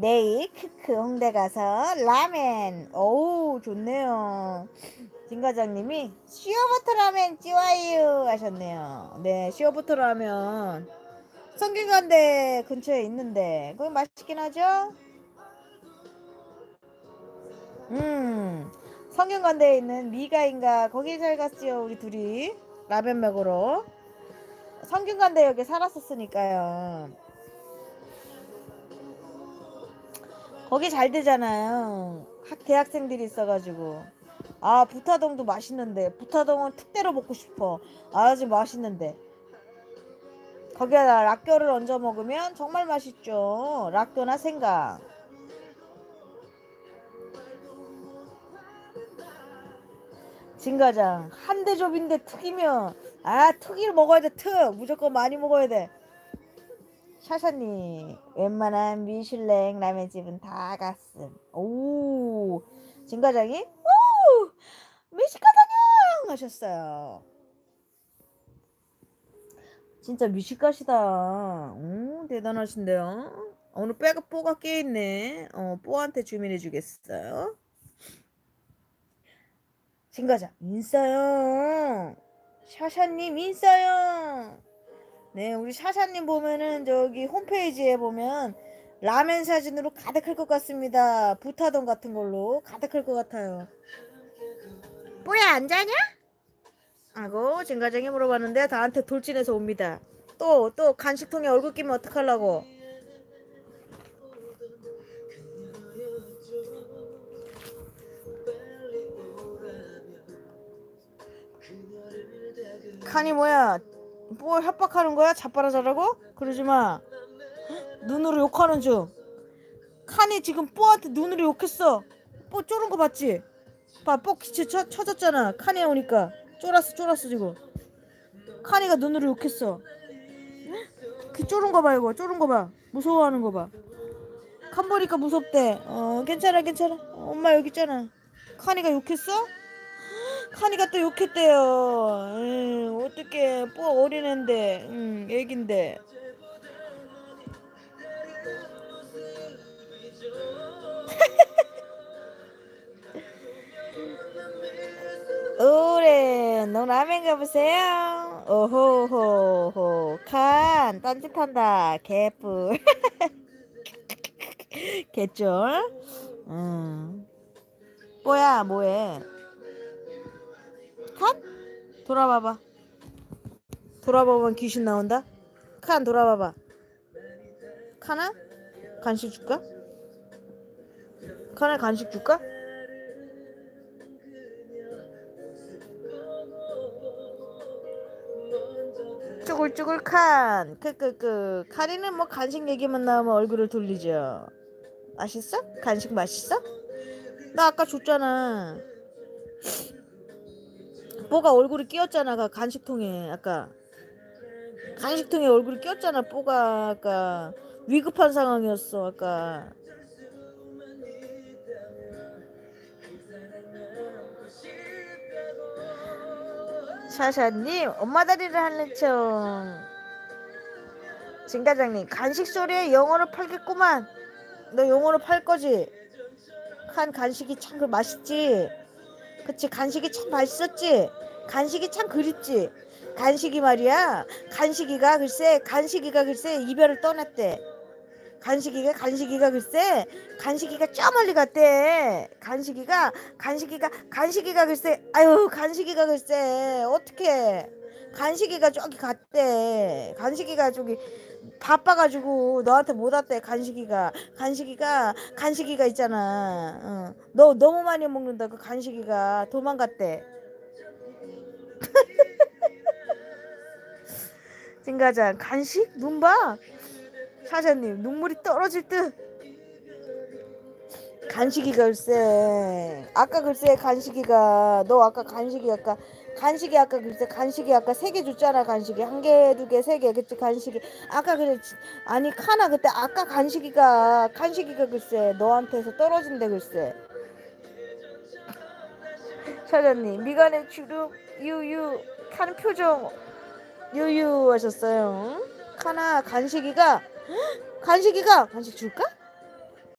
내일 크크 홍대 가서 라멘. 오우 좋네요. 진 과장님이 시어버터 라멘 찌와유 하셨네요. 네, 시어버터 라면 성균관대 근처에 있는데 거기 맛있긴 하죠. 성균관대에 있는 미가인가 거기 잘 갔지요. 우리 둘이 라면 먹으러 성균관대역에 살았었으니까요. 거기 잘 되잖아요. 대학생들이 있어가지고. 아, 부타동도 맛있는데 부타동은 특대로 먹고 싶어. 아주 맛있는데 거기에다 락교를 얹어 먹으면 정말 맛있죠. 락교나 생강. 진가장 한 대접인데 툭이면 툭이를 먹어야 돼. 툭 무조건 많이 먹어야 돼. 샤샤님 웬만한 미슐랭 라면집은 다 갔음. 오, 진과장이 오 미식가다냥 하셨어요. 진짜 미식가시다. 오, 대단하신데요. 오늘 뽀가 깨있네. 뽀한테 주민해 주겠어요. 진과장 인싸요. 샤샤님 인싸요. 네, 우리 샤샤님 보면은 저기 홈페이지에 보면 라멘 사진으로 가득할 것 같습니다. 부타동 같은 걸로 가득할 것 같아요. 뽀야 안 자냐? 하고 진과장이 물어봤는데 나한테 돌진해서 옵니다. 또 간식통에 얼굴 끼면 어떡하려고. 칸이 뭐야? 뭐 협박하는 거야? 자빠라자라고? 그러지마. 눈으로 욕하는 중. 칸이 지금 뽀한테 눈으로 욕했어. 뽀 쫄은 거 봤지? 뽀 기체 쳐졌잖아. 칸이 오니까 쫄았어 지금. 칸이가 눈으로 욕했어. 그 쫄은 거 봐. 이거 쫄은 거 봐. 무서워하는 거 봐. 칸 보니까 무섭대. 괜찮아. 엄마 여기 있잖아. 칸이가 욕했어? 칸이가 또 욕했대요. 어떡해. 뽀 어린애인데 애긴데. 오래 너 라면 가보세요. 오호호호 칸 딴짓한다 개뿔. 개쫄. 뽀야 뭐해? 칸? 돌아봐봐. 돌아보면 귀신 나온다. 칸 돌아봐봐. 칸아? 간식 줄까? 칸아 간식 줄까? 쭈글쭈글 칸. 칸이는 뭐 간식 얘기만 나오면 얼굴을 돌리죠. 맛있어? 간식 맛있어? 나 아까 줬잖아. 뽀가 얼굴이 끼었잖아. 간식통에 아까 간식통에 얼굴이 끼었잖아. 뽀가 아까 위급한 상황이었어. 아까 샤샤님 엄마 다리를 하는 척. 진과장님 간식 소리에 영어로 팔겠구만. 너 영어로 팔 거지? 간식이 참 맛있지. 그치 간식이 참 맛있었지. 간식이 참 그립지. 간식이 말이야. 간식이가 글쎄 이별을 떠났대. 간식이가 글쎄 간식이가 저 멀리 갔대. 간식이가 글쎄 아유 간식이가 글쎄 어떡해. 간식이가 저기 갔대. 간식이가 저기 바빠가지고 너한테 못 왔대. 간식이가 있잖아. 너 너무 많이 먹는다. 그 간식이가 도망갔대. 진가장 간식? 눈 봐. 사장님 눈물이 떨어질 듯. 간식이가 글쎄 아까 글쎄 간식이가 너 아까 간식이 아까 글쎄 간식이 아까 3개 줬잖아. 간식이 1개 2개 3개 그치 간식이 아까 그래. 아니 카나 그때 아까 간식이가 글쎄 너한테서 떨어진대 글쎄. 사장님 미간의 주름 유유 하는 표정 유유 하셨어요. 카나 간식 줄까?